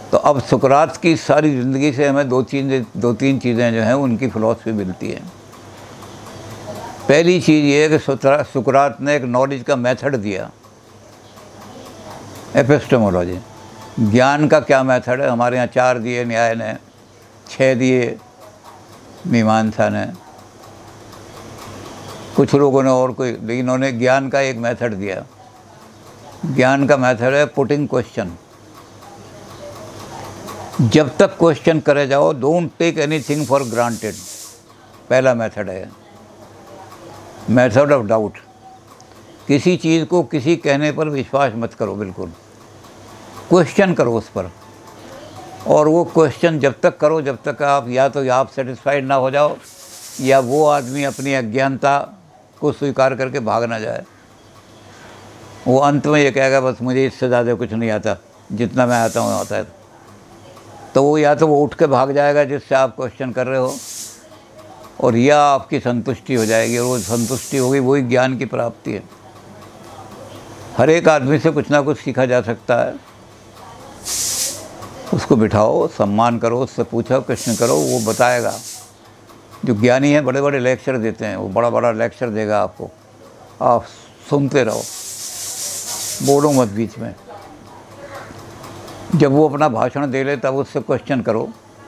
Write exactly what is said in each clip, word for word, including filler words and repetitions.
तो अब सुकरात की सारी ज़िंदगी से हमें दो चीज़ें दो तीन चीज़ें जो हैं उनकी फ़िलॉसफी मिलती है। पहली चीज़ ये है कि सुकरात ने एक नॉलेज का मेथड दिया, एपिस्टेमोलॉजी, ज्ञान का क्या मेथड है। हमारे यहाँ चार दिए न्याय ने, छः दिए मीमांसा ने, कुछ लोगों ने और कोई, लेकिन उन्होंने ज्ञान का एक मेथड दिया। ज्ञान का मेथड है पुटिंग क्वेश्चन। जब तक क्वेश्चन करे जाओ, don't take anything for granted, पहला मेथड है। मेथड ऑफ डाउट, किसी चीज़ को किसी कहने पर विश्वास मत करो, बिल्कुल क्वेश्चन करो उस पर। और वो क्वेश्चन जब तक करो जब तक आप या तो आप सेटिस्फाइड ना हो जाओ या वो आदमी अपनी अज्ञानता को स्वीकार करके भाग ना जाए। वो अंत में ये कहेगा बस मुझे इससे ज़्यादा कुछ नहीं आता, जितना मैं आता हूँ आता है। तो वो या तो वो उठ के भाग जाएगा जिससे आप क्वेश्चन कर रहे हो, और या आपकी संतुष्टि हो जाएगी, और वो संतुष्टि होगी, वही ज्ञान की प्राप्ति है। हर एक आदमी से कुछ ना कुछ सीखा जा सकता है। उसको बिठाओ, सम्मान करो, उससे पूछो, प्रश्न करो, वो बताएगा। जो ज्ञानी है बड़े बड़े लेक्चर देते हैं, वो बड़ा बड़ा लेक्चर देगा आपको, आप सुनते रहो, बोलो मत बीच में। जब वो अपना भाषण दे ले तब उससे क्वेश्चन करो,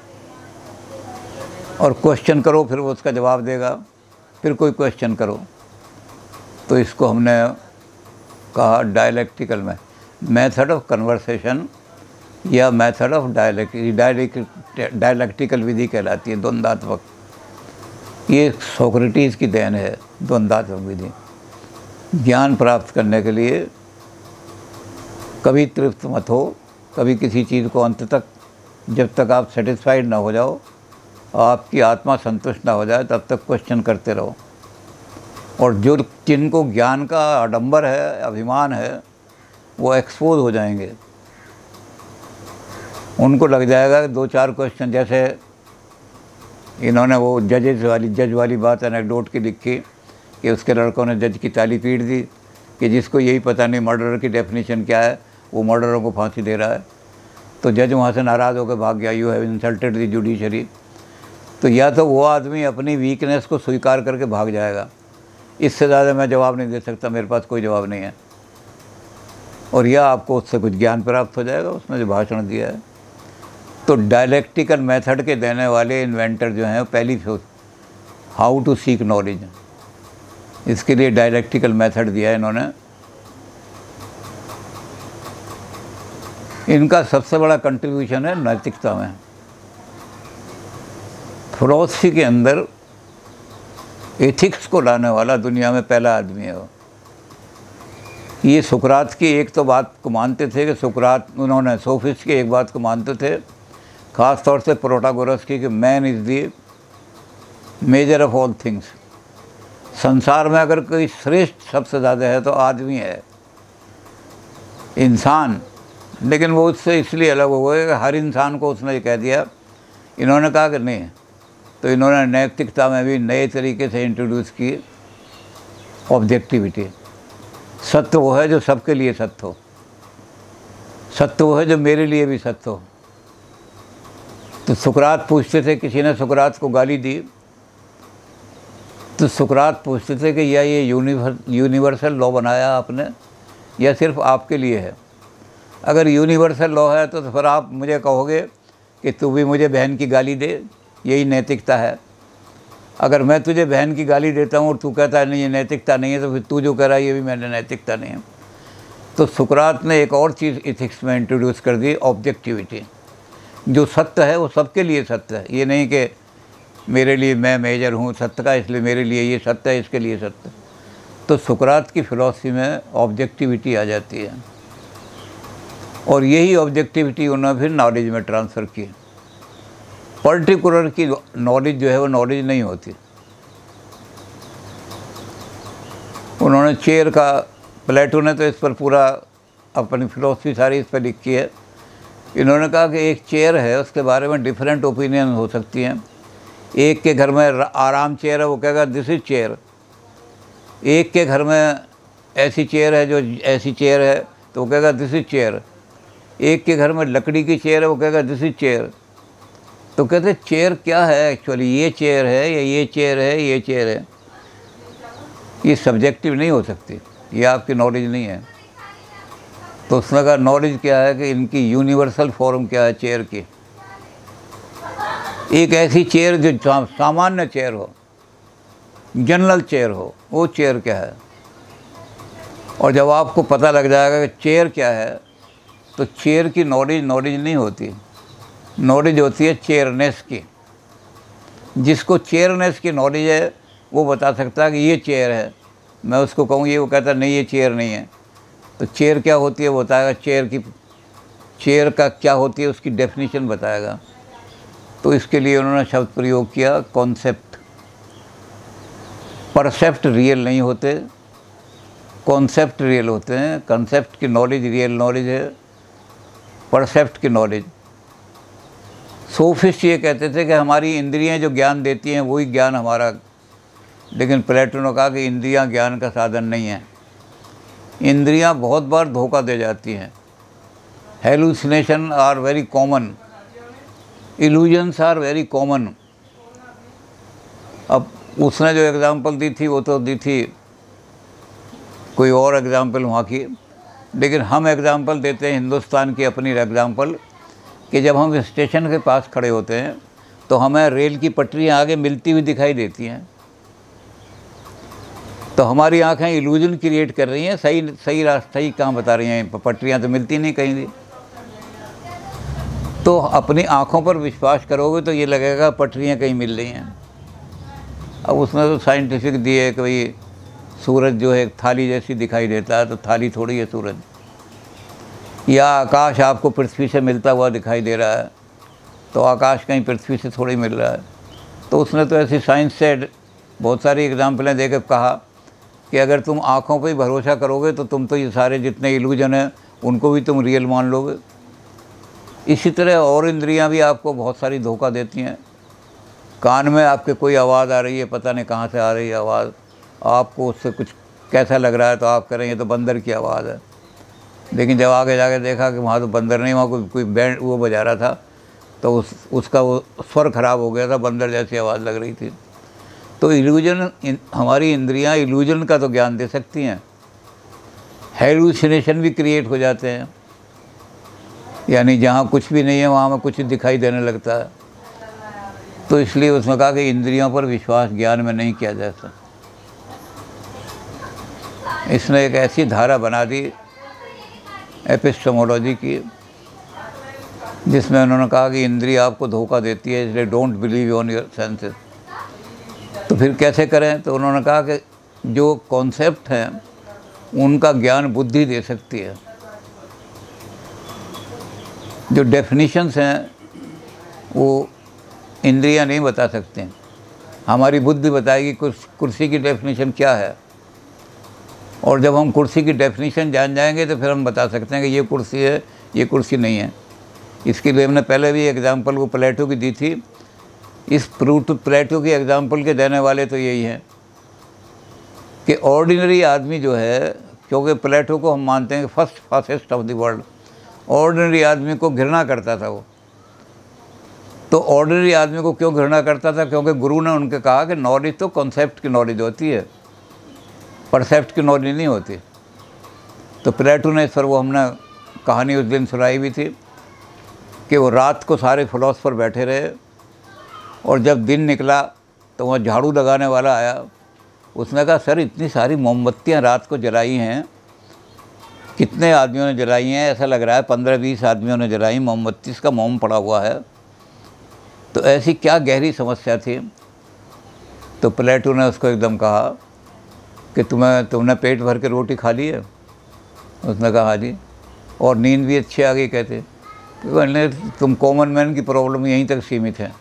और क्वेश्चन करो फिर वो उसका जवाब देगा, फिर कोई क्वेश्चन करो। तो इसको हमने कहा डायलैक्टिकल में मेथड ऑफ कन्वर्सेशन या मेथड ऑफ डायलैक्ट डायलैक्टिकल विधि कहलाती है, द्वंद्वात्मक। ये सोक्रेटिस की देन है, द्वंद्वात्मक विधि। ज्ञान प्राप्त करने के लिए कभी तृप्त मत हो, कभी किसी चीज़ को अंत तक, जब तक आप सेटिस्फाइड ना हो जाओ, आपकी आत्मा संतुष्ट ना हो जाए, तब तक क्वेश्चन करते रहो। और जो जिनको ज्ञान का आडंबर है, अभिमान है, वो एक्सपोज हो जाएंगे। उनको लग जाएगा दो चार क्वेश्चन, जैसे इन्होंने वो जजेस वाली जज वाली बात एनेक्डोट की लिखी कि उसके लड़कों ने जज की ताली पीट दी कि जिसको यही पता नहीं मर्डर की डेफिनेशन क्या है, वो मर्डरों को फांसी दे रहा है। तो जज वहाँ से नाराज़ होकर भाग गया, you have insulted the judiciary. तो या तो वो आदमी अपनी वीकनेस को स्वीकार करके भाग जाएगा, इससे ज़्यादा मैं जवाब नहीं दे सकता, मेरे पास कोई जवाब नहीं है, और या आपको उससे कुछ ज्ञान प्राप्त हो जाएगा, उसने जो भाषण दिया है। तो डायलैक्टिकल मेथड के देने वाले इन्वेंटर जो हैं, पहली हाउ टू सीक नॉलेज, इसके लिए डायलैक्टिकल मेथड दिया है इन्होंने। इनका सबसे बड़ा कंट्रीब्यूशन है नैतिकता में। फिलॉसफी के अंदर एथिक्स को लाने वाला दुनिया में पहला आदमी है वो। ये सुकरात की एक तो बात को मानते थे कि सुकरात, उन्होंने सोफिस्ट की एक बात को मानते थे, ख़ास तौर से प्रोटागोरस की, कि man is the measure of all things. संसार में अगर कोई श्रेष्ठ सबसे ज़्यादा है तो आदमी है, इंसान। लेकिन वो उससे इसलिए अलग हो गए कि हर इंसान को उसने कह दिया। इन्होंने कहा कि नहीं, तो इन्होंने नैतिकता में भी नए तरीके से इंट्रोड्यूस की ऑब्जेक्टिविटी। सत्य वो है जो सबके लिए सत्य हो, सत्य वो है जो मेरे लिए भी सत्य हो। तो सुकरात पूछते थे, किसी ने सुकरात को गाली दी तो सुकरात पूछते थे कि या ये यूनिवर्स यूनिवर्सल लॉ बनाया आपने या सिर्फ आपके लिए है। अगर यूनिवर्सल लॉ है तो फिर आप मुझे कहोगे कि तू भी मुझे बहन की गाली दे, यही नैतिकता है। अगर मैं तुझे बहन की गाली देता हूँ और तू कहता है नहीं ये नैतिकता नहीं है, तो फिर तू जो कह रहा है ये भी मैंने नैतिकता नहीं है। तो सुकरात ने एक और चीज़ इथिक्स में इंट्रोड्यूस कर दी, ऑब्जेक्टिविटी। जो सत्य है वो सबके लिए सत्य है, ये नहीं कि मेरे लिए मैं मेजर हूँ सत्य का, इसलिए मेरे लिए ये सत्य है, इसके लिए सत्य। तो सुकरात की फ़िलॉसफी में ऑब्जेक्टिविटी आ जाती है, और यही ऑब्जेक्टिविटी उन्होंने फिर नॉलेज में ट्रांसफ़र की। पर्टिकुलर की नॉलेज जो है वो नॉलेज नहीं होती। उन्होंने चेयर का, प्लेटो ने तो इस पर पूरा अपनी फ़िलॉसफी सारी इस पर लिखी है। इन्होंने कहा कि एक चेयर है, उसके बारे में डिफरेंट ओपिनियन हो सकती हैं। एक के घर में आराम चेयर है, वो कहेगा दिस इज़ चेयर। एक के घर में ऐसी चेयर है जो ऐसी चेयर है, तो वो कहेगा दिस इज़ चेयर। एक के घर में लकड़ी की चेयर है, वो कहेगा दिस इज चेयर। तो कहते चेयर क्या है एक्चुअली, ये चेयर है या ये चेयर है, ये चेयर है। ये सब्जेक्टिव नहीं हो सकती, ये आपकी नॉलेज नहीं है। तो उसने कहा नॉलेज क्या है कि इनकी यूनिवर्सल फॉर्म क्या है चेयर की। एक ऐसी चेयर जो सामान्य चेयर हो, जनरल चेयर हो, वो चेयर क्या है। और जब आपको पता लग जाएगा कि चेयर क्या है, तो चेयर की नॉलेज नॉलेज नहीं होती, नॉलेज होती है चेयरनेस की। जिसको चेयरनेस की नॉलेज है वो बता सकता है कि ये चेयर है। मैं उसको कहूँ ये, वो कहता नहीं ये चेयर नहीं है। तो चेयर क्या होती है वो बताएगा, चेयर की चेयर का क्या होती है उसकी डेफिनेशन बताएगा। तो इसके लिए उन्होंने शब्द प्रयोग किया कॉन्सेप्ट। परसेप्ट रियल नहीं होते, कॉन्सेप्ट रियल होते हैं। कॉन्सेप्ट की नॉलेज रियल नॉलेज है, परसेप्ट की नॉलेज। सोफिस्ट ये कहते थे कि हमारी इंद्रियां जो ज्ञान देती हैं वही ज्ञान हमारा, लेकिन प्लेटो ने कहा कि इंद्रियां ज्ञान का साधन नहीं है। इंद्रियां बहुत बार धोखा दे जाती हैं। Hallucination are very common, illusions are very common. अब उसने जो एग्ज़ाम्पल दी थी वो तो दी थी कोई और एग्ज़ाम्पल वहाँ की, लेकिन हम एग्ज़ाम्पल देते हैं हिंदुस्तान की अपनी एग्ज़ाम्पल कि जब हम स्टेशन के पास खड़े होते हैं तो हमें रेल की पटरियाँ आगे मिलती हुई दिखाई देती हैं। तो हमारी आँखें इल्यूजन क्रिएट कर रही हैं, सही सही रास्ता ही कहाँ बता रही हैं, पटरियाँ तो मिलती नहीं कहीं भी। तो अपनी आँखों पर विश्वास करोगे तो ये लगेगा पटरियाँ कहीं मिल रही हैं। अब उसमें तो साइंटिफिक दिए कि भाई सूरज जो है थाली जैसी दिखाई देता है, तो थाली थोड़ी है सूरज। या आकाश आपको पृथ्वी से मिलता हुआ दिखाई दे रहा है, तो आकाश कहीं पृथ्वी से थोड़ी मिल रहा है। तो उसने तो ऐसी साइंस से बहुत सारी एग्जाम्पलें देकर कहा कि अगर तुम आँखों पर ही भरोसा करोगे तो तुम तो ये सारे जितने इल्यूजन हैं उनको भी तुम रियल मान लोगे। इसी तरह और इंद्रियां भी आपको बहुत सारी धोखा देती हैं। कान में आपके कोई आवाज़ आ रही है, पता नहीं कहाँ से आ रही है आवाज़, आपको उससे कुछ कैसा लग रहा है तो आप कह रहे हैं ये तो बंदर की आवाज़ है। लेकिन जब आगे जाके देखा कि वहाँ तो बंदर नहीं, वहाँ कोई कोई बैंड वो बजा रहा था, तो उस उसका वो स्वर खराब हो गया था, बंदर जैसी आवाज़ लग रही थी। तो इल्यूजन, हमारी इंद्रियां इल्यूजन का तो ज्ञान दे सकती हैं, हेलुसिनेशन भी क्रिएट हो जाते हैं, यानी जहाँ कुछ भी नहीं है वहाँ में कुछ दिखाई देने लगता है। तो इसलिए उसने कहा कि इंद्रियों पर विश्वास ज्ञान में नहीं किया जाता। इसने एक ऐसी धारा बना दी एपिस्टेमोलॉजी की, जिसमें उन्होंने कहा कि इंद्रिय आपको धोखा देती है, इसलिए don't believe on your senses. तो फिर कैसे करें? तो उन्होंने कहा कि जो कॉन्सेप्ट हैं उनका ज्ञान बुद्धि दे सकती है, जो डेफिनेशंस हैं वो इंद्रियां नहीं बता सकते। हमारी बुद्धि बताएगी कुर्सी की डेफिनेशन क्या है, और जब हम कुर्सी की डेफिनेशन जान जाएंगे तो फिर हम बता सकते हैं कि ये कुर्सी है, ये कुर्सी नहीं है। इसके लिए हमने पहले भी एग्जाम्पल वो प्लेटो की दी थी। इस प्लेटो की एग्जाम्पल के देने वाले तो यही हैं कि ऑर्डिनरी आदमी जो है, क्योंकि प्लेटो को हम मानते हैं कि first fastest of the world, ordinary आदमी को घृणा करता था वो। तो ऑर्डिनरी आदमी को क्यों घृणा करता था? क्योंकि गुरु ने उनके कहा कि नॉलेज तो कॉन्सेप्ट की नॉलेज होती है, परसेप्ट की नॉलेज नहीं होती। तो प्लेटो ने, सर वो हमने कहानी उस दिन सुनाई भी थी कि वो रात को सारे फिलोसफर बैठे रहे, और जब दिन निकला तो वहाँ झाड़ू लगाने वाला आया। उसने कहा सर इतनी सारी मोमबत्तियाँ रात को जलाई हैं, कितने आदमियों ने जलाई हैं? ऐसा लग रहा है पंद्रह बीस आदमियों ने जलाई मोमबत्ती, इसका मोम पड़ा हुआ है। तो ऐसी क्या गहरी समस्या थी? तो प्लेटो ने उसको एकदम कहा कि तुम्हें तुमने पेट भर के रोटी खा ली है? उसने कहा हाँ जी। और नींद भी अच्छी आ गई कहते? तो तुम कॉमन मैन की प्रॉब्लम यहीं तक सीमित है।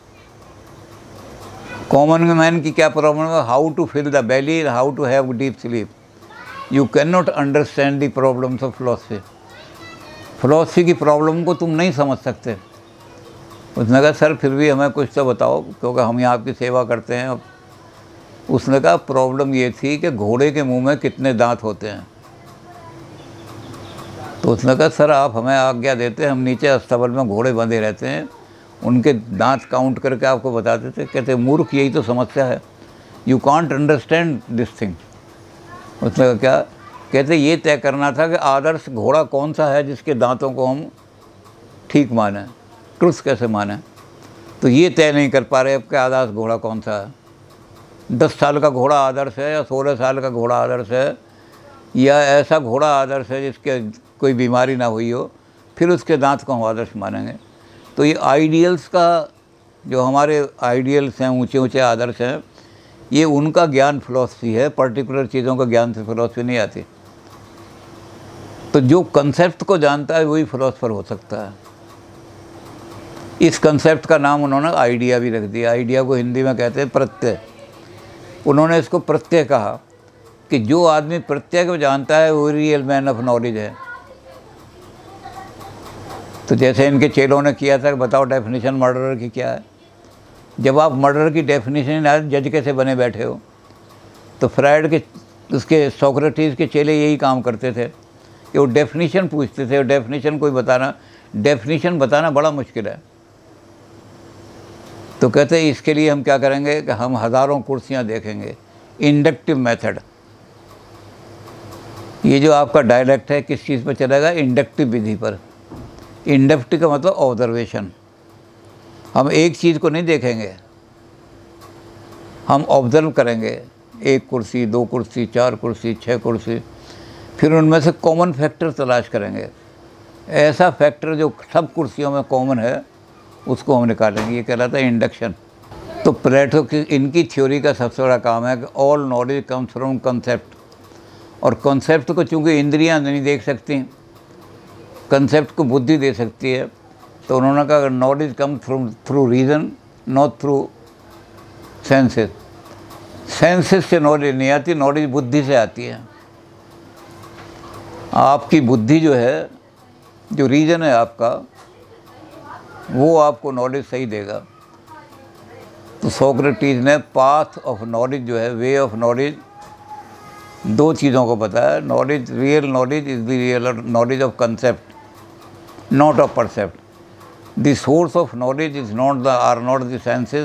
कॉमन मैन की क्या प्रॉब्लम है? How to fill the belly, how to have deep sleep. You can not understand the problems of philosophy. Philosophy की प्रॉब्लम को तुम नहीं समझ सकते। उसने कहा सर फिर भी हमें कुछ तो बताओ, क्योंकि हम यहाँ आपकी सेवा करते हैं। उसने कहा प्रॉब्लम ये थी कि घोड़े के मुंह में कितने दांत होते हैं? तो उसने कहा सर आप हमें आज्ञा देते, हम नीचे अस्तबल में घोड़े बंधे रहते हैं, उनके दांत काउंट करके आपको बताते थे। कहते मूर्ख यही तो समस्या है, you can't understand this thing. उसने कहा क्या? कहते ये तय करना था कि आदर्श घोड़ा कौन सा है जिसके दांतों को हम ठीक माने, ट्रुथ कैसे माने। तो ये तय नहीं कर पा रहे अब कि आदर्श घोड़ा कौन सा है। दस साल का घोड़ा आदर्श है या सोलह साल का घोड़ा आदर्श है, या ऐसा घोड़ा आदर्श है जिसके कोई बीमारी ना हुई हो, फिर उसके दांत को हम आदर्श मानेंगे। तो ये आइडियल्स का, जो हमारे आइडियल्स हैं, ऊंचे ऊंचे आदर्श हैं, ये उनका ज्ञान फिलॉसफी है, पर्टिकुलर चीज़ों का ज्ञान से फिलॉसफी नहीं आती। तो जो कंसेप्ट को जानता है वही फिलोसफर हो सकता है। इस कंसेप्ट का नाम उन्होंने आइडिया भी रख दिया। आइडिया को हिंदी में कहते हैं प्रत्यय। उन्होंने इसको प्रत्यय कहा कि जो आदमी प्रत्यय को जानता है वो रियल मैन ऑफ नॉलेज है। तो जैसे इनके चेलों ने किया था कि बताओ डेफिनेशन मर्डरर की क्या है। जब आप मर्डर की डेफिनेशन जज कैसे बने बैठे हो, तो फ्रायड के, उसके सोक्रेटिस के चेले यही काम करते थे कि वो डेफिनेशन पूछते थे, और डेफिनेशन कोई बताना, डेफिनेशन बताना बड़ा मुश्किल है। तो कहते हैं इसके लिए हम क्या करेंगे कि हम हज़ारों कुर्सियां देखेंगे, इंडक्टिव मेथड। ये जो आपका डायलेक्ट है किस चीज़ पर चलेगा? इंडक्टिव विधि पर। इंडक्टिव का मतलब ऑब्जर्वेशन। हम एक चीज़ को नहीं देखेंगे, हम ऑब्जर्व करेंगे। एक कुर्सी, दो कुर्सी, चार कुर्सी, छः कुर्सी, फिर उनमें से कॉमन फैक्टर तलाश करेंगे। ऐसा फैक्टर जो सब कुर्सियों में कॉमन है उसको हम निकालेंगे। ये कहलाता है इंडक्शन। तो प्लेटो की, इनकी थ्योरी का सबसे बड़ा काम है कि all knowledge comes from concept. और कंसेप्ट को चूँकि इंद्रियां नहीं देख सकती, कंसेप्ट को बुद्धि दे सकती है, तो उन्होंने कहा knowledge come from through reason, not through senses. Senses से नॉलेज नहीं आती, नॉलेज बुद्धि से आती है। आपकी बुद्धि जो है, जो रीज़न है आपका, वो आपको नॉलेज सही देगा। तो सोक्रेटिस ने पाथ ऑफ नॉलेज जो है, वे ऑफ नॉलेज, दो चीज़ों को बताया। Knowledge, real knowledge is the real knowledge of concept, not of percept. The source of knowledge is not the are not the senses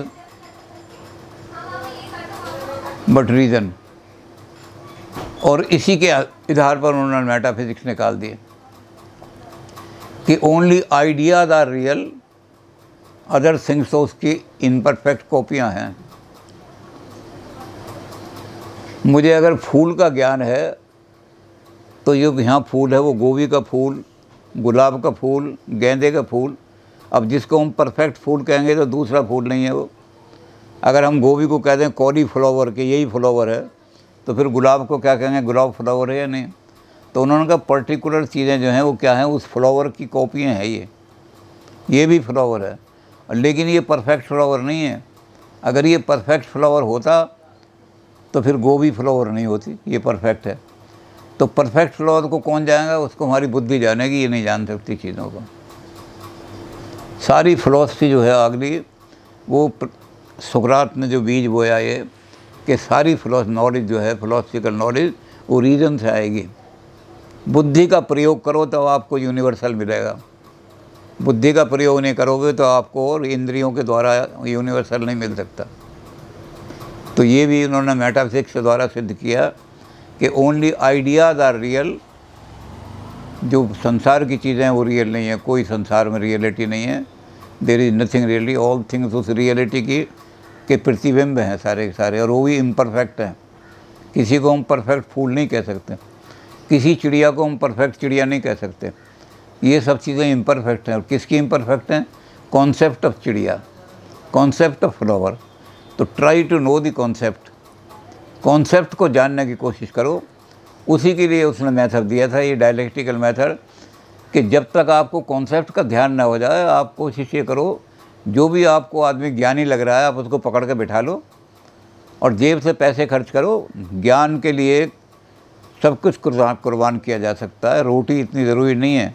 but reason. और इसी के आधार पर उन्होंने मेटाफिजिक्स निकाल दिए कि only ideas are real, other things तो उसकी इम्परफेक्ट कॉपियाँ हैं। मुझे अगर फूल का ज्ञान है तो ये यहाँ फूल है, वो गोभी का फूल, गुलाब का फूल, गेंदे का फूल। अब जिसको हम परफेक्ट फूल कहेंगे तो दूसरा फूल नहीं है वो। अगर हम गोभी को कह दें कॉलीफ्लावर के यही फ्लावर है, तो फिर गुलाब को क्या कहेंगे, गुलाब फ्लावर है या नहीं। तो उन्होंने कहा पर्टिकुलर चीज़ें जो हैं वो क्या हैं, उस फ्लावर की कॉपियाँ हैं। ये ये भी फ्लावर है, लेकिन ये परफेक्ट फ्लावर नहीं है। अगर ये परफेक्ट फ्लावर होता तो फिर गोभी फ्लावर नहीं होती, ये परफेक्ट है। तो परफेक्ट फ्लावर को कौन जानेगा? उसको हमारी बुद्धि जानेगी, ये नहीं जान सकती चीज़ों को। सारी फिलॉसफी जो है अगली, वो सुकरात ने जो बीज बोया ये कि सारी फिलॉस नॉलेज जो है, फिलॉसफिकल नॉलेज, वो रीज़न से आएगी। बुद्धि का प्रयोग करो तो आपको यूनिवर्सल मिलेगा। बुद्धि का प्रयोग नहीं करोगे तो आपको और इंद्रियों के द्वारा यूनिवर्सल नहीं मिल सकता। तो ये भी उन्होंने मेटाफिजिक्स के द्वारा सिद्ध किया कि ओनली आइडियाज़ आर रियल। जो संसार की चीज़ें हैं वो रियल नहीं है, कोई संसार में रियलिटी नहीं है। There is nothing really, all things उस रियलिटी की के प्रतिबिंब हैं सारे के सारे, और वो भी इम्परफेक्ट हैं। किसी को हम परफेक्ट फूल नहीं कह सकते, किसी चिड़िया को हम परफेक्ट चिड़िया नहीं कह सकते। ये सब चीज़ें इम्परफेक्ट हैं। और किसकी इम्परफेक्ट हैं? कॉन्सेप्ट ऑफ चिड़िया, कॉन्सेप्ट ऑफ फ्लावर। तो try to know the concept, concept को जानने की कोशिश करो। उसी के लिए उसने मेथड दिया था, ये डायलेक्टिकल मेथड, कि जब तक आपको कॉन्सेप्ट का ध्यान ना हो जाए, आप कोशिश ये करो, जो भी आपको आदमी ज्ञानी लग रहा है आप उसको पकड़ के बिठा लो और जेब से पैसे खर्च करो। ज्ञान के लिए सब कुछ कुर्बान किया जा सकता है, रोटी इतनी ज़रूरी नहीं है।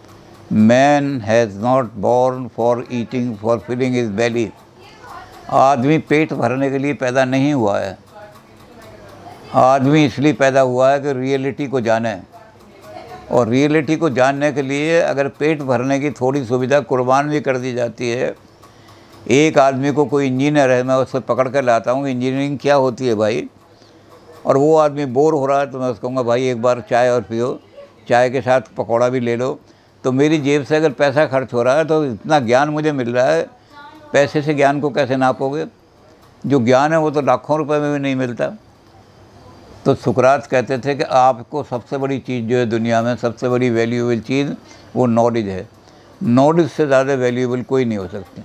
Man has not born for eating for filling his belly. आदमी पेट भरने के लिए पैदा नहीं हुआ है, आदमी इसलिए पैदा हुआ है कि रियलिटी को जाने। और रियलिटी को जानने के लिए अगर पेट भरने की थोड़ी सुविधा कुर्बान भी कर दी जाती है। एक आदमी को कोई इंजीनियर है, मैं उससे पकड़ कर लाता हूँ इंजीनियरिंग क्या होती है भाई, और वो आदमी बोर हो रहा है तो मैं उसको कहूँगा भाई एक बार चाय और पियो, चाय के साथ पकौड़ा भी ले लो। तो मेरी जेब से अगर पैसा खर्च हो रहा है तो इतना ज्ञान मुझे मिल रहा है, पैसे से ज्ञान को कैसे नापोगे? जो ज्ञान है वो तो लाखों रुपए में भी नहीं मिलता। तो सुकरात कहते थे कि आपको सबसे बड़ी चीज़ जो है दुनिया में, सबसे बड़ी वैल्यूएबल चीज़ वो नॉलेज है। नॉलेज से ज़्यादा वैल्यूएबल कोई नहीं हो सकती।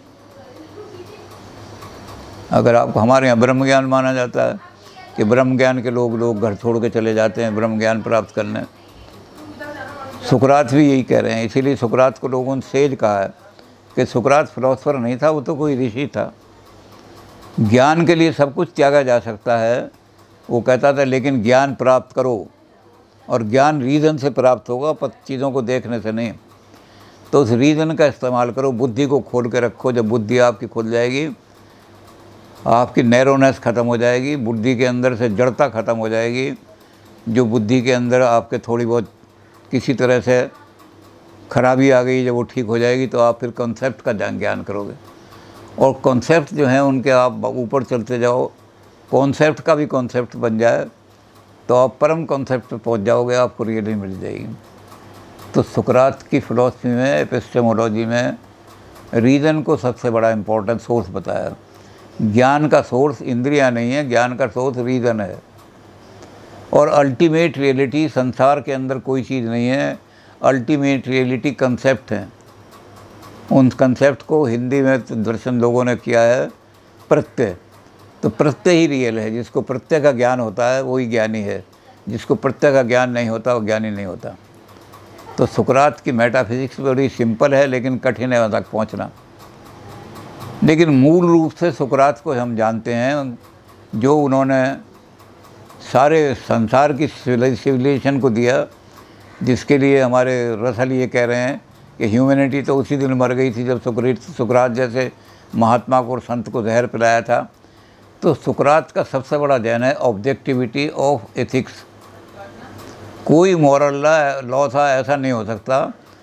अगर आप हमारे यहाँ ब्रह्म ज्ञान माना जाता है कि ब्रह्म ज्ञान के लोग लोग घर छोड़ के चले जाते हैं ब्रह्म ज्ञान प्राप्त करने। सुकरात भी यही कह रहे हैं, इसीलिए सुकरात को लोगों ने सेज कहा है कि सुकरात फिलोसफर नहीं था, वो तो कोई ऋषि था। ज्ञान के लिए सब कुछ त्यागा जा सकता है, वो कहता था, लेकिन ज्ञान प्राप्त करो, और ज्ञान रीज़न से प्राप्त होगा पर चीज़ों को देखने से नहीं। तो उस रीज़न का इस्तेमाल करो, बुद्धि को खोल के रखो। जब बुद्धि आपकी खुल जाएगी, आपकी नैरोनेस ख़त्म हो जाएगी, बुद्धि के अंदर से जड़ता ख़त्म हो जाएगी। जो बुद्धि के अंदर आपके थोड़ी बहुत किसी तरह से खराबी आ गई, जब वो ठीक हो जाएगी तो आप फिर कॉन्सेप्ट का ज्ञान करोगे, और कॉन्सेप्ट जो हैं उनके आप ऊपर चलते जाओ। कॉन्सेप्ट का भी कॉन्सेप्ट बन जाए तो आप परम कॉन्सेप्ट पे पहुंच जाओगे, आपको रियलिटी मिल जाएगी। तो सुकरात की फ़िलॉसफी में, एपिस्टेमोलॉजी में रीज़न को सबसे बड़ा इम्पोर्टेंट सोर्स बताया। ज्ञान का सोर्स इंद्रियां नहीं है, ज्ञान का सोर्स रीज़न है। और अल्टीमेट रियलिटी संसार के अंदर कोई चीज़ नहीं है, अल्टीमेट रियलिटी कंसेप्ट हैं। उन कंसेप्ट को हिंदी में तो दर्शन लोगों ने किया है प्रत्यय। तो प्रत्यय ही रियल है। जिसको प्रत्यय का ज्ञान होता है वही ज्ञानी है, जिसको प्रत्यय का ज्ञान नहीं होता वो ज्ञानी नहीं होता। तो सुकरात की मेटाफिजिक्स बड़ी सिंपल है लेकिन कठिन है वहाँ तक पहुँचना। लेकिन मूल रूप से सुकरात को हम जानते हैं, जो उन्होंने सारे संसार की सिविलाइजेशन को दिया, जिसके लिए हमारे रसल ये कह रहे हैं कि ह्यूमैनिटी तो उसी दिन मर गई थी जब सुकरात सुकरात जैसे महात्मा को और संत को जहर पिलाया था। तो सुकरात का सबसे बड़ा देन है ऑब्जेक्टिविटी ऑफ एथिक्स। कोई मॉरल लॉ था ऐसा नहीं हो सकता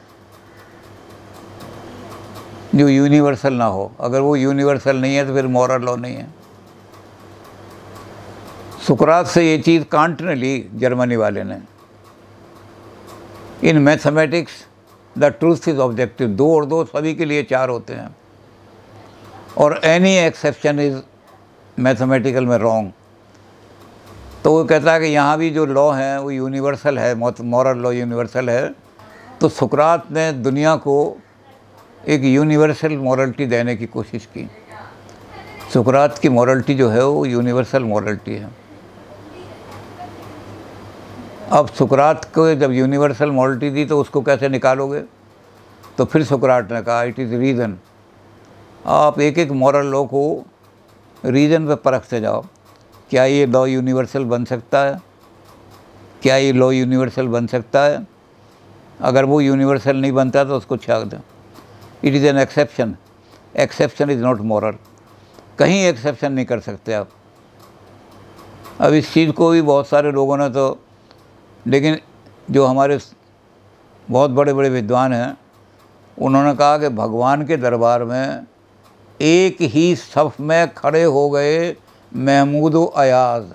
जो यूनिवर्सल ना हो। अगर वो यूनिवर्सल नहीं है तो फिर मॉरल लॉ नहीं है। सुकरात से ये चीज़ कांट ने ली, जर्मनी वाले ने। In mathematics the truth is objective. दो और दो सभी के लिए चार होते हैं, और एनी एक्सेप्शन इज मैथमेटिकल में रॉन्ग। तो वो कहता है कि यहाँ भी जो लॉ है वो यूनिवर्सल है, मॉरल लॉ यूनिवर्सल है। तो सुकरात ने दुनिया को एक यूनिवर्सल मॉरलिटी देने की कोशिश की। सुकरात की मॉरलिटी जो है वो यूनिवर्सल मॉरलिटी है। अब सुकरात को जब यूनिवर्सल मॉरलिटी दी तो उसको कैसे निकालोगे? तो फिर सुकरात ने कहा इट इज़ रीज़न। आप एक एक मॉरल लॉ को रीज़न पे परखते जाओ। क्या ये लॉ यूनिवर्सल बन सकता है? क्या ये लॉ यूनिवर्सल बन सकता है? अगर वो यूनिवर्सल नहीं बनता तो उसको छाक दें। It is an exception. Exception is not moral. कहीं एक्सेप्शन नहीं कर सकते आप। अब इस चीज़ को भी बहुत सारे लोगों ने तो, लेकिन जो हमारे बहुत बड़े बड़े विद्वान हैं उन्होंने कहा कि भगवान के दरबार में एक ही सफ में खड़े हो गए महमूद व अयाज।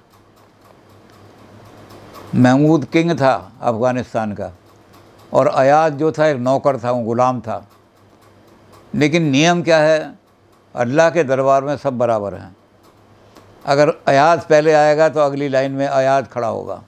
महमूद किंग था अफ़गानिस्तान का, और अयाज जो था एक नौकर था, वो गुलाम था। लेकिन नियम क्या है? अल्लाह के दरबार में सब बराबर हैं। अगर अयाज पहले आएगा तो अगली लाइन में अयाज खड़ा होगा।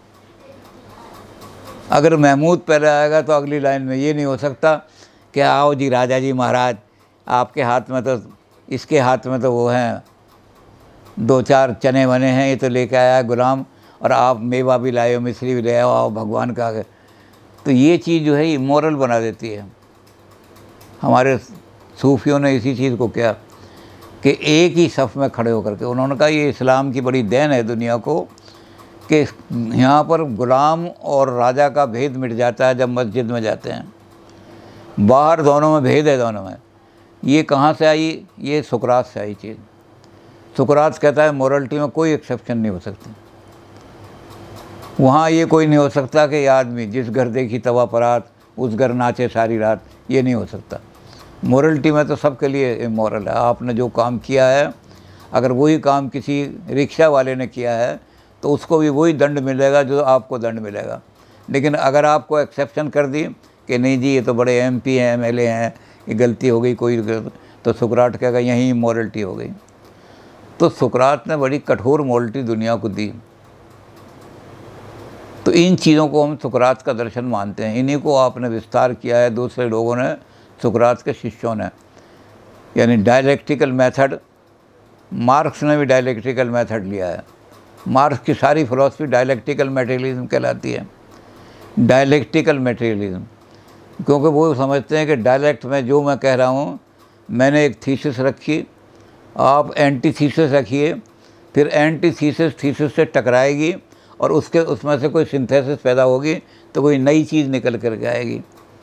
अगर महमूद पहले आएगा तो अगली लाइन में ये नहीं हो सकता कि आओ जी राजा जी महाराज, आपके हाथ में तो, इसके हाथ में तो वो हैं दो चार चने बने हैं, ये तो लेके आया है गुलाम, और आप मेवा भी लाए हो, मिश्री भी ले आओ, आओ भगवान का आगे। तो ये चीज़ जो है इमोरल बना देती है। हमारे सूफियों ने इसी चीज़ को किया कि एक ही सफ़ में खड़े होकर के उन्होंने कहा ये इस्लाम की बड़ी देन है दुनिया को कि यहाँ पर गुलाम और राजा का भेद मिट जाता है जब मस्जिद में जाते हैं। बाहर दोनों में भेद है, दोनों में। ये कहाँ से आई? ये सुकरात से आई चीज़। सुकरात कहता है मोरलिटी में कोई एक्सेप्शन नहीं हो सकती। वहाँ ये कोई नहीं हो सकता कि ये आदमी जिस घर देखी तवा परात उस घर नाचे सारी रात, ये नहीं हो सकता। मोरलिटी में तो सबके लिए इमोरल है। आपने जो काम किया है, अगर वही काम किसी रिक्शा वाले ने किया है तो उसको भी वही दंड मिलेगा जो आपको दंड मिलेगा। लेकिन अगर आपको एक्सेप्शन कर दी कि नहीं जी ये तो बड़े एमपी हैं, एमएलए हैं, ये गलती हो गई कोई, तो सुकरात कहेगा यहीं मोरलिटी हो गई। तो सुकरात ने बड़ी कठोर मोरलिटी दुनिया को दी। तो इन चीज़ों को हम सुकरात का दर्शन मानते हैं। इन्हीं को आपने विस्तार किया है दूसरे लोगों ने, सुकरात के शिष्यों ने, यानी डायलेक्टिकल मेथड। मार्क्स ने भी डायलेक्टिकल मेथड लिया है। मार्क्स की सारी फिलॉसफी डायलेक्टिकल मटेरियलिज्म कहलाती है। डायलेक्टिकल मटेरियलिज्म, क्योंकि वो समझते हैं कि डायलेक्ट में जो मैं कह रहा हूँ, मैंने एक थीसिस रखी, आप एंटी थीसिस रखिए, फिर एंटी थीसिस थीसिस से टकराएगी और उसके उसमें से कोई सिंथेसिस पैदा होगी तो कोई नई चीज़ निकल कर आएगी।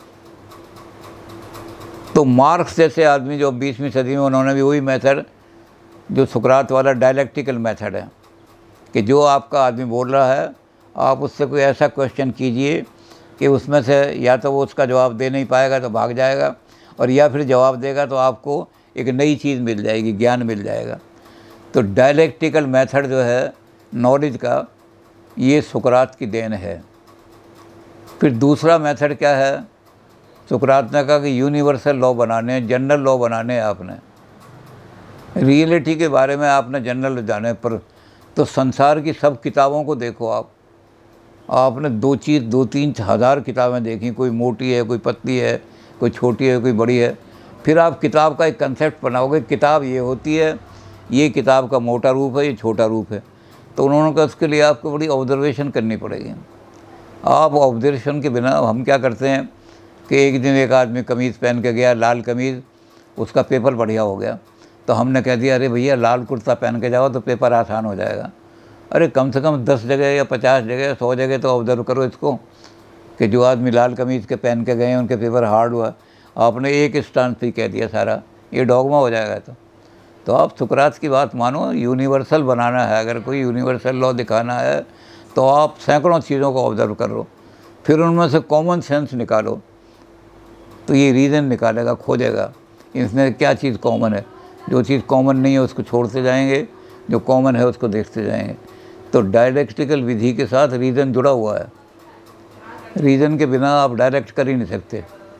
तो मार्क्स जैसे आदमी जो बीसवीं सदी में, उन्होंने भी वही मेथड जो सुकरात वाला डायलेक्टिकल मेथड है कि जो आपका आदमी बोल रहा है आप उससे कोई ऐसा क्वेश्चन कीजिए कि उसमें से या तो वो उसका जवाब दे नहीं पाएगा तो भाग जाएगा, और या फिर जवाब देगा तो आपको एक नई चीज़ मिल जाएगी, ज्ञान मिल जाएगा। तो डायलेक्टिकल मेथड जो है नॉलेज का, ये सुकरात की देन है। फिर दूसरा मेथड क्या है, सुकरात ने कहा कि यूनिवर्सल लॉ बनाने, जनरल लॉ बनाने हैं आपने, रियलिटी के बारे में आपने जनरल जाने पर। तो संसार की सब किताबों को देखो आप, आपने दो चीज़ दो तीन हज़ार किताबें देखी, कोई मोटी है, कोई पतली है, कोई छोटी है, कोई बड़ी है। फिर आप किताब का एक कंसेप्ट बनाओगे, किताब ये होती है, ये किताब का मोटा रूप है, ये छोटा रूप है। तो उन्होंने कहा उसके लिए आपको बड़ी ऑब्जर्वेशन करनी पड़ेगी। आप ऑब्जर्वेशन के बिना, हम क्या करते हैं कि एक दिन एक आदमी कमीज़ पहन के गया, लाल कमीज़, उसका पेपर बढ़िया हो गया, तो हमने कह दिया अरे भैया लाल कुर्ता पहन के जाओ तो पेपर आसान हो जाएगा। अरे कम से कम दस जगह या पचास जगह, सौ जगह तो ऑब्ज़र्व करो इसको कि जो आदमी लाल कमीज़ के पहन के गए हैं उनके पेपर हार्ड हुआ। आपने एक स्टांस पे कह दिया सारा, ये डॉगमा हो जाएगा। तो तो आप सुकरात की बात मानो, यूनिवर्सल बनाना है, अगर कोई यूनिवर्सल लॉ दिखाना है तो आप सैकड़ों चीज़ों को ऑब्ज़र्व करो, फिर उनमें से कॉमन सेंस निकालो, तो ये रीज़न निकालेगा, खोजेगा इसमें क्या चीज़ कॉमन है। जो चीज़ कॉमन नहीं है उसको छोड़ते जाएंगे, जो कॉमन है उसको देखते जाएंगे। तो डायलेक्टिकल विधि के साथ रीज़न जुड़ा हुआ है। रीज़न के बिना आप डायरेक्ट कर ही नहीं सकते।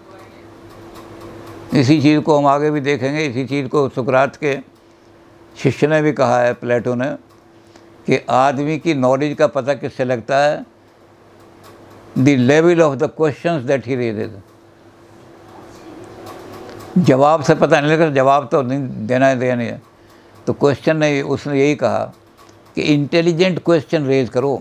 इसी चीज़ को हम आगे भी देखेंगे। इसी चीज़ को सुकरात के शिष्य ने भी कहा है, प्लेटो ने, कि आदमी की नॉलेज का पता किससे लगता है, the level of the questions that he raises. जवाब से पता नहीं लगता, जवाब तो नहीं देना है, देना है। तो क्वेश्चन ने, उसने यही कहा कि इंटेलिजेंट क्वेश्चन रेज करो,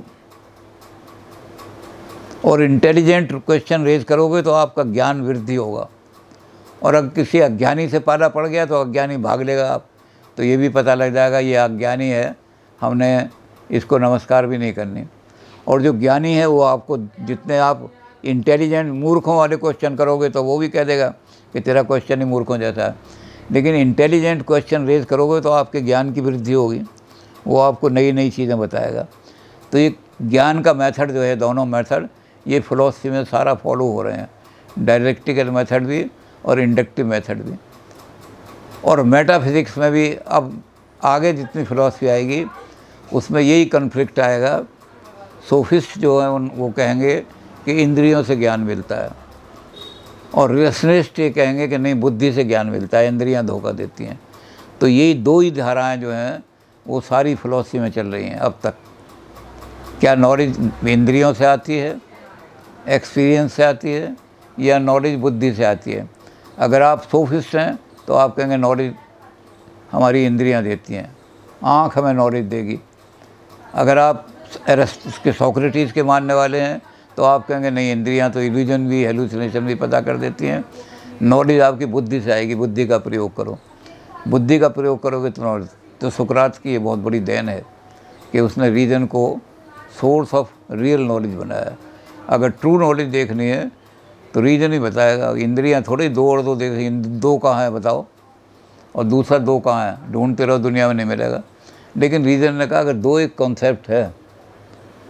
और इंटेलिजेंट क्वेश्चन रेज करोगे तो आपका ज्ञान वृद्धि होगा। और अगर किसी अज्ञानी से पाला पड़ गया तो अज्ञानी भाग लेगा आप, तो ये भी पता लग जाएगा ये अज्ञानी है, हमने इसको नमस्कार भी नहीं करनी। और जो ज्ञानी है वो आपको, जितने आप इंटेलिजेंट मूर्खों वाले क्वेश्चन करोगे तो वो भी कह देगा कि तेरा क्वेश्चन ही मूर्खों जैसा है। लेकिन इंटेलिजेंट क्वेश्चन रेज करोगे तो आपके ज्ञान की वृद्धि होगी, वो आपको नई नई चीज़ें बताएगा। तो ये ज्ञान का मेथड जो है, दोनों मेथड ये फिलॉसफी में सारा फॉलो हो रहे हैं, डायलेक्टिकल मेथड भी और इंडक्टिव मेथड भी। और मेटाफिज़िक्स में भी अब आगे जितनी फिलॉसफी आएगी उसमें यही कन्फ्लिक्ट आएगा। सोफिस्ट जो हैं उन वो कहेंगे कि इंद्रियों से ज्ञान मिलता है, और रेशनलिस्ट ये कहेंगे कि नहीं, बुद्धि से ज्ञान मिलता है, इंद्रियां धोखा देती हैं। तो यही दो ही धाराएं जो हैं वो सारी फिलॉसफी में चल रही हैं अब तक। क्या नॉलेज इंद्रियों से आती है, एक्सपीरियंस से आती है, या नॉलेज बुद्धि से आती है? अगर आप सोफिस्ट हैं तो आप कहेंगे नॉलेज हमारी इंद्रियां देती हैं, आँख हमें नॉलेज देगी। अगर आप के सोक्रेटिस के मानने वाले हैं तो आप कहेंगे नहीं, इंद्रियां तो इल्यूजन भी, हेलुसिनेशन भी पता कर देती हैं, नॉलेज आपकी बुद्धि से आएगी, बुद्धि का प्रयोग करो, बुद्धि का प्रयोग करोगे तो नॉलेज। तो सुकरात की ये बहुत बड़ी देन है कि उसने रीजन को सोर्स ऑफ रियल नॉलेज बनाया। अगर ट्रू नॉलेज देखनी है तो रीजन ही बताएगा, इंद्रियां थोड़ी दो और दो देख, दो कहाँ है बताओ, और दूसरा दो कहाँ है, ढूंढते रहो दुनिया में नहीं मिलेगा। लेकिन रीजन ने कहा अगर दो एक कॉन्सेप्ट है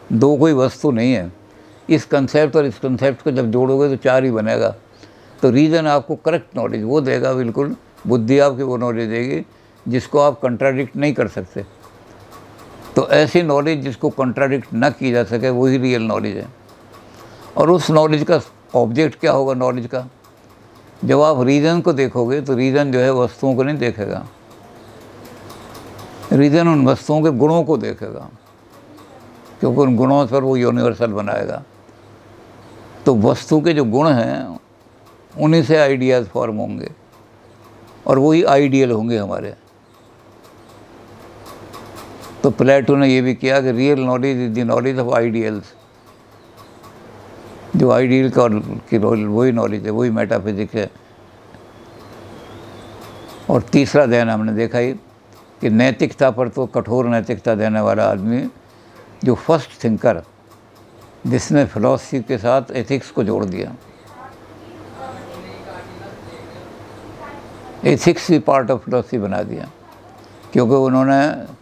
दो कोई वस्तु नहीं है। इस कंसेप्ट और इस कंसेप्ट को जब जोड़ोगे तो चार ही बनेगा। तो रीज़न आपको करेक्ट नॉलेज वो देगा, बिल्कुल बुद्धि आपकी वो नॉलेज देगी जिसको आप कंट्राडिक्ट नहीं कर सकते। तो ऐसी नॉलेज जिसको कंट्राडिक्ट ना की जा सके वही रियल नॉलेज है। और उस नॉलेज का ऑब्जेक्ट क्या होगा नॉलेज का? जब आप रीज़न को देखोगे तो रीज़न जो है वस्तुओं को नहीं देखेगा, रीज़न उन वस्तुओं के गुणों को देखेगा, क्योंकि उन गुणों पर वो यूनिवर्सल बनाएगा। तो वस्तु के जो गुण हैं उन्हीं से आइडियाज़ फॉर्म होंगे और वही आइडियल होंगे हमारे। तो प्लेटो ने ये भी किया कि real knowledge is the knowledge of ideals. जो आइडियल का की वही नॉलेज है, वही मेटाफिजिक्स है। और तीसरा ध्यान हमने देखा ही कि नैतिकता पर तो कठोर नैतिकता देने वाला आदमी जो फर्स्ट थिंकर जिसने फिलॉसफी के साथ एथिक्स को जोड़ दिया। एथिक्स भी पार्ट ऑफ फिलॉसफी बना दिया, क्योंकि उन्होंने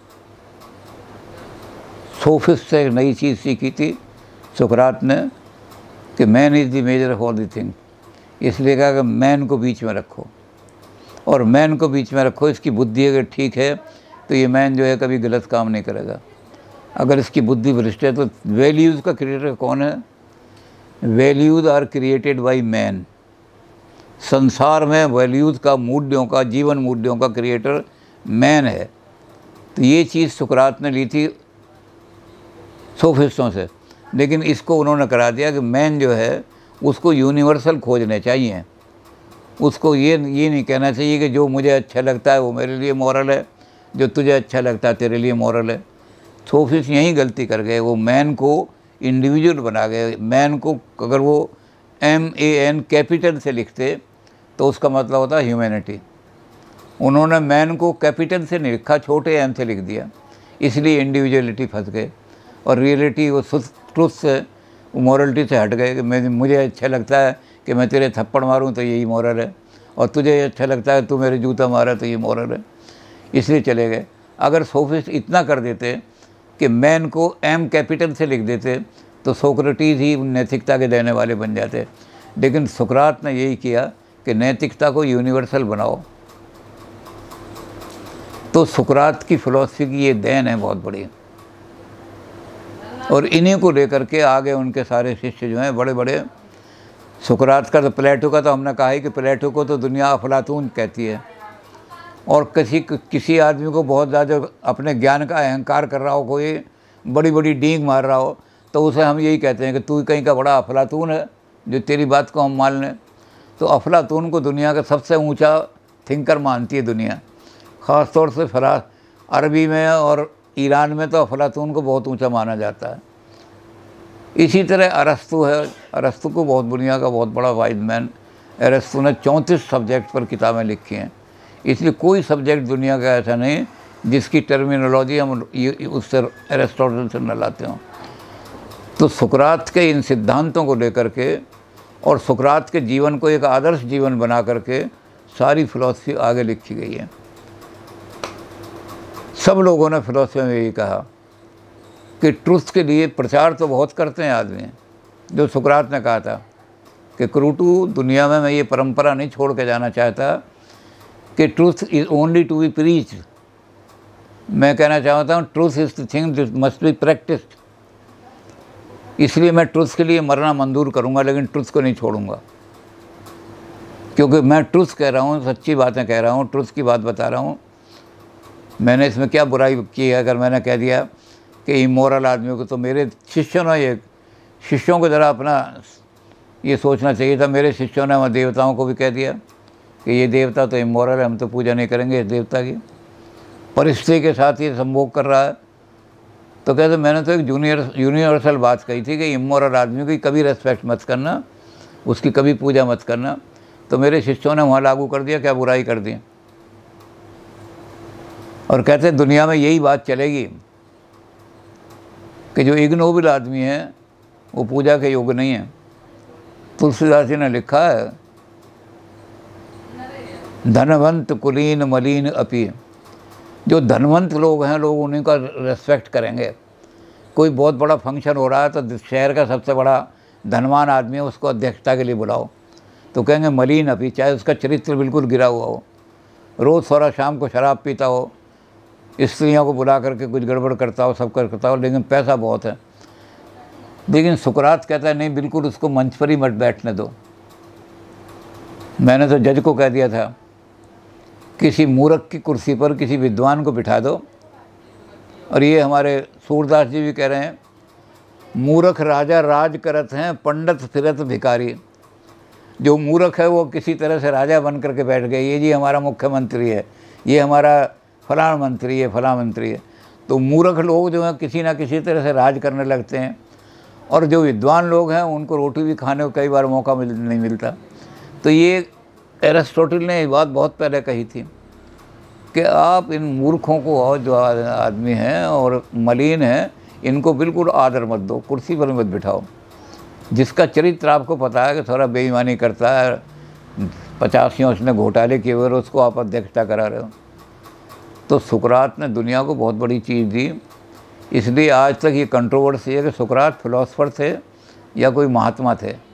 सोफिस्ट से एक नई चीज़ सीखी थी सुकरात ने कि man is the measure of all the thing. इसलिए कहा कि मैन को बीच में रखो, और मैन को बीच में रखो। इसकी बुद्धि अगर ठीक है तो ये मैन जो है कभी गलत काम नहीं करेगा। अगर इसकी बुद्धि भ्रष्ट है तो वैल्यूज़ का क्रिएटर कौन है? Values are created by man. संसार में वैल्यूज़ का, मूल्यों का, जीवन मूल्यों का क्रिएटर मैन है। तो ये चीज़ सुकरात ने ली थी सोफिस्टों से, लेकिन इसको उन्होंने करा दिया कि मैन जो है उसको यूनिवर्सल खोजने चाहिए। उसको ये ये नहीं कहना चाहिए कि जो मुझे अच्छा लगता है वो मेरे लिए मॉरल है, जो तुझे अच्छा लगता है तेरे लिए मॉरल है। सोफिस्ट यही गलती कर गए, वो मैन को इंडिविजुअल बना गए। मैन को अगर वो एम ए एन कैपिटल से लिखते तो उसका मतलब होता है ह्यूमैनिटी। उन्होंने मैन को कैपिटल से नहीं लिखा, छोटे एम से लिख दिया, इसलिए इंडिविजुअलिटी फंस गए। और रियलिटी वो ट्रुथ से, मॉरलिटी से हट गए कि मैं मुझे अच्छा लगता है कि मैं तेरे थप्पड़ मारूं तो यही मॉरल है, और तुझे अच्छा लगता है तू मेरे जूता मारा तो ये मॉरल है, इसलिए चले गए। अगर सोफिस्ट इतना कर देते कि मैन को एम कैपिटल से लिख देते तो सोक्रेटिस ही नैतिकता के देने वाले बन जाते। लेकिन सुकरात ने यही किया कि नैतिकता को यूनिवर्सल बनाओ। तो सुकरात की फिलॉसफी की ये देन है बहुत बड़ी, और इन्हीं को लेकर के आगे उनके सारे शिष्य जो हैं बड़े बड़े। सुकरात का तो, प्लेटो का तो हमने कहा है कि प्लेटो को तो दुनिया अफलातून कहती है, और किसी किसी आदमी को बहुत ज़्यादा अपने ज्ञान का अहंकार कर रहा हो, कोई बड़ी बड़ी डींग मार रहा हो, तो उसे हम यही कहते हैं कि तू कहीं का बड़ा अफलातून है जो तेरी बात को हम मान लें। तो अफलातून को दुनिया का सबसे ऊंचा थिंकर मानती है दुनिया, ख़ास तौर से फरा अरबी में और ईरान में तो अफलातून को बहुत ऊंचा माना जाता है। इसी तरह अरस्तु है, अरस्तु को बहुत दुनिया का बहुत बड़ा वाइज मैन। अरस्तु ने चौंतीस सब्जेक्ट पर किताबें लिखी हैं, इसलिए कोई सब्जेक्ट दुनिया का ऐसा नहीं जिसकी टर्मिनोलॉजी हम उससे एरिस्टोटल से न लाते हों। तो सुकरात के इन सिद्धांतों को लेकर के और सुकरात के जीवन को एक आदर्श जीवन बना करके सारी फिलॉसफी आगे लिखी गई है। सब लोगों ने फिलॉसफी में यही कहा कि ट्रुथ के लिए प्रचार तो बहुत करते हैं आदमी, जो सुकरात ने कहा था कि क्रूटू दुनिया में मैं ये परंपरा नहीं छोड़ के जाना चाहता कि truth is only to be preached. मैं कहना चाहता हूँ truth is the thing that must be practised. इसलिए मैं ट्रुथ के लिए मरना मंजूर करूँगा, लेकिन ट्रुथ को नहीं छोड़ूंगा, क्योंकि मैं ट्रुथ कह रहा हूँ, सच्ची बातें कह रहा हूँ, ट्रुथ की बात बता रहा हूँ। मैंने इसमें क्या बुराई की है अगर मैंने कह दिया कि इमोरल आदमियों को? तो मेरे शिष्यों ने, ये शिष्यों को ज़रा अपना ये सोचना चाहिए था। मेरे शिष्यों ने वहाँ देवताओं को भी कह दिया कि ये देवता तो इमोरल है, हम तो पूजा नहीं करेंगे इस देवता की, परिस्थिति के साथ ये संभोग कर रहा है। तो कहते मैंने तो एक जूनियर यूनिवर्सल बात कही थी कि इमोरल आदमी की कभी रेस्पेक्ट मत करना, उसकी कभी पूजा मत करना। तो मेरे शिष्यों ने वहाँ लागू कर दिया, क्या बुराई कर दी, और कहते दुनिया में यही बात चलेगी कि जो इग्नोबल आदमी है वो पूजा के योग्य नहीं है। तुलसीदास जी ने लिखा है, धनवंत कुलीन मलिन अपी। जो धनवंत लोग हैं लोग उन्हीं का रेस्पेक्ट करेंगे, कोई बहुत बड़ा फंक्शन हो रहा है तो शहर का सबसे बड़ा धनवान आदमी है, उसको अध्यक्षता के लिए बुलाओ, तो कहेंगे मलिन अपी, चाहे उसका चरित्र बिल्कुल गिरा हुआ हो, रोज़ थोड़ा शाम को शराब पीता हो, स्त्रियों को बुला करके कुछ गड़बड़ करता हो, सब करता हो, लेकिन पैसा बहुत है। लेकिन सुकरात कहता है नहीं, बिल्कुल उसको मंच पर ही मत बैठने दो। मैंने तो जज को कह दिया था, किसी मूर्ख की कुर्सी पर किसी विद्वान को बिठा दो। और ये हमारे सूरदास जी भी कह रहे हैं, मूर्ख राजा राज करत हैं, पंडित फिरत भिखारी। जो मूर्ख है वो किसी तरह से राजा बन करके बैठ गए, ये जी हमारा मुख्यमंत्री है, ये हमारा फलां मंत्री है, फलां मंत्री है। तो मूर्ख लोग जो हैं किसी ना किसी तरह से राज करने लगते हैं, और जो विद्वान लोग हैं उनको रोटी भी खाने को कई बार मौका मिल नहीं मिलता। तो ये एरिस्टोटल ने ये बात बहुत पहले कही थी कि आप इन मूर्खों को, और जो आदमी हैं और मलिन हैं, इनको बिल्कुल आदर मत दो, कुर्सी पर मत बिठाओ। जिसका चरित्र आपको पता है कि थोड़ा बेईमानी करता है, पचासियों उसने घोटाले किए हुए, उसको आप अध्यक्षता करा रहे हो। तो सुकरात ने दुनिया को बहुत बड़ी चीज़ दी। इसलिए आज तक ये कंट्रोवर्सी है कि सुकरात फिलोसफर थे या कोई महात्मा थे।